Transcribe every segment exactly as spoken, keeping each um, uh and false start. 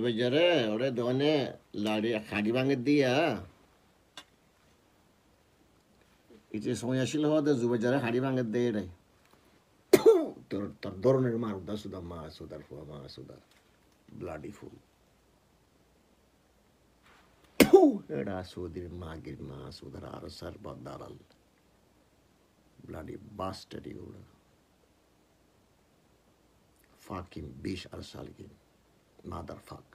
জুবাইজারে ওরে দোকানে লাড়ি খাড়ি ভাঙে দিয়া কিছু সময় আসছিল হওয়াতে জুবাইজারে খাড়ি ভাঙে দিয়ে এটাই তোর তোর ধরনের মারুদা সুদা মা সুদার ফুয়া মা সুদা ব্লাডি ফুল এরা সুদির মাগির মা সুদার আর সার দাঁড়াল ব্লাডি বাস্টারি ওরা fucking bish আর সালগিন মাদার ফাক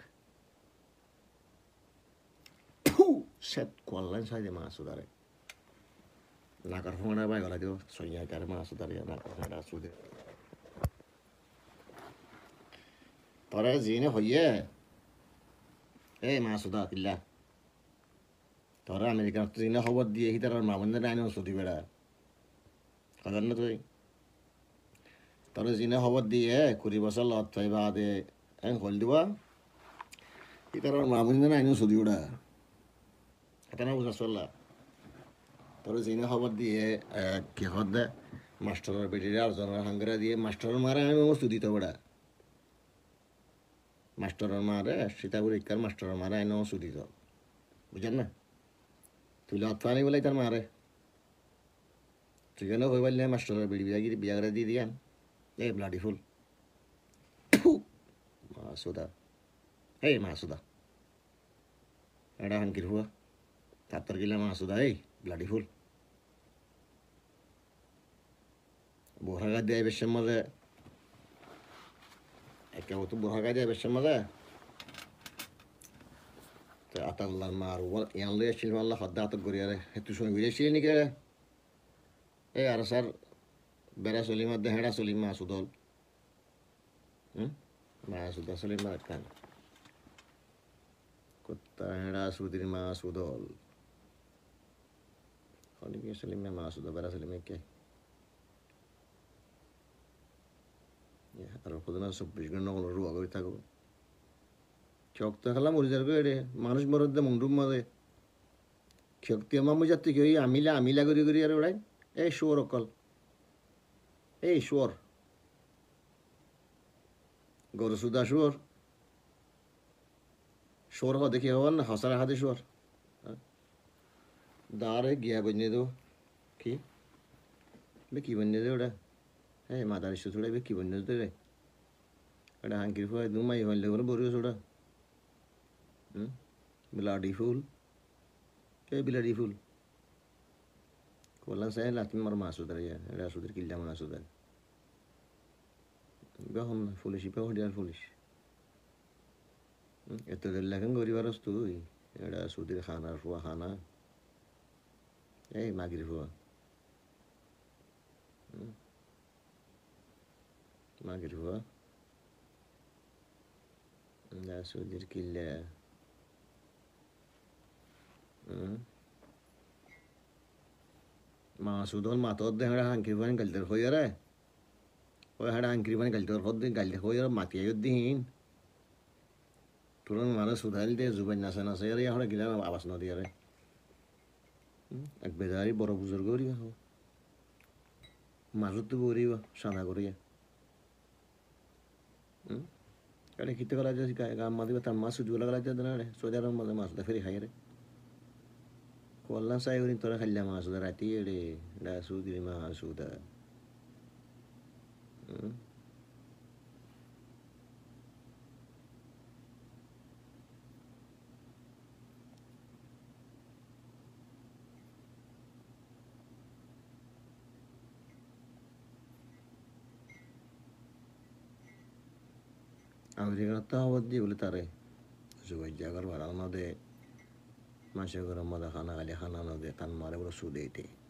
সেট কোয়ালাইন সাইডে মা সুদারে নাকার ফোনা বাই গলা দিও সইয়া কারে মা সুদারে নাকার ফোনা সুদে তোরা জিনে হইয়ে এই মা সুদা কিল্লা তোরা আমেরিকার তো জিনে খবর দিয়ে হিতার মা বন্ধের আইন সুদি বেড়া কাজার না তুই তোর জিনে খবর দিয়ে কুড়ি বছর লত পাই বাদে এন হল দিবা হিতার মা বন্ধের আইন সুদি উড়া এটা না বুঝা চললা তোর জিনে খবর দিয়ে কি হদ মাস্টারের বেটিরে আর জনের হাঙ্গরা দিয়ে মাস্টারের মারা আমি সুদি তো বেড়া মাস্টারের মারে সীতাপুর ইকার মাস্টারের মারে আইন সুদি তো বুঝেন না তুই লত পানি বলে তার মারে তুই কেন হয়ে পারলে মাস্টারের বিড়ি বিয়া গিয়ে বিয়া করে দিয়ে দিয়ান এই ব্লাডি ফুল মাসুদা এই মাসুদা এটা হাঙ্কির হুয়া তার গিলা মাসুদা এই ব্লাডি ফুল বোরহাগা দিয়ে বেশের মাঝে একে মতো বোরহাগা দিয়ে বেশের মাঝে তো আতাল্লার মার ইয়ান লই আসছিল আল্লাহ হদ্দা আতক করিয়ারে হেতু সময় বুঝেছিলি নাকি রে এই আর স্যার বেড়া চলিমার দে হেঁড়া চলিম মাসুদল হুম মাসুদা চলিমা কান কুত্তা হেঁড়া সুদির মাসুদল অনেকে চলিমে মাসুদা বেড়া চলিমে কে আর কদিন চব্বিশ ঘন্টা কোনো রুয়া করে থাকবো ক্ষক্ত খেলাম মরিজার করে মানুষ মরদ মংডুম মারে ক্ষক্তি আমার মজার থেকে ওই আমিলা আমিলা করি করি আর ওরাই এই শুয়োর অকল এই শুয়োর গরু সুদা শুয়োর শুয়োর হ দেখি হবার না হসার হাতে শুয়োর দাঁড়ে গিয়া বন্যে দেবো কি বে কি বন্যে দে ওটা হ্যাঁ মাদার ইস্যু থোড়া বে কি বন্যে দে রে ওটা হাঙ্কির ফুয়া দুমাই হইলে করে বরিও ওটা হুম বিলাডি ফুল কে বিলাডি ফুল কোলা সাই লাতিন মার মাসুদার ইয়া এটা সুদের কিল্লা মাসুদার গহম না পুলিশ ইপা হডিয়ার পুলিশ এত দিন লাগেন গরিবার তুই এটা সুদের খানার ফুয়া খানা এই মাগির ফুয়া মাগির ফুয়া সুদের কিল্লা মাসুদল মাতর দে হেঁড়া হাঙ্কির পানি গালতে হই রে ওই হেঁড়া হাঙ্কির পানি গালতে হদ দিন গালতে হই আর মাতিয়াই দিন তুরন মারে সুধাইল দে জুবাই নাচে নাচে আর এখন গিলা আবাস নদী আরে এক বেজারি বড় বুজুর্গ করিবা মাজত তো বরিবা সাদা করিয়া হুম এটা কিতে করা যায় গাম মাদিবা তার মাছ সুজুলা করা যায় না রে সোজার মধ্যে মাছ ফেরি খাই রে কোল্লা সাই ওরি তোরা খাইলা মাছ সুদা রাতি রে ডা সুদি মা সুদা আমেরিকার তো আবার দিয়ে বলে তারে জুবাই জাগার ভাড়া না দে মাসে করে মজা খানা খালি খানা না দে কান মারে বলে সুদে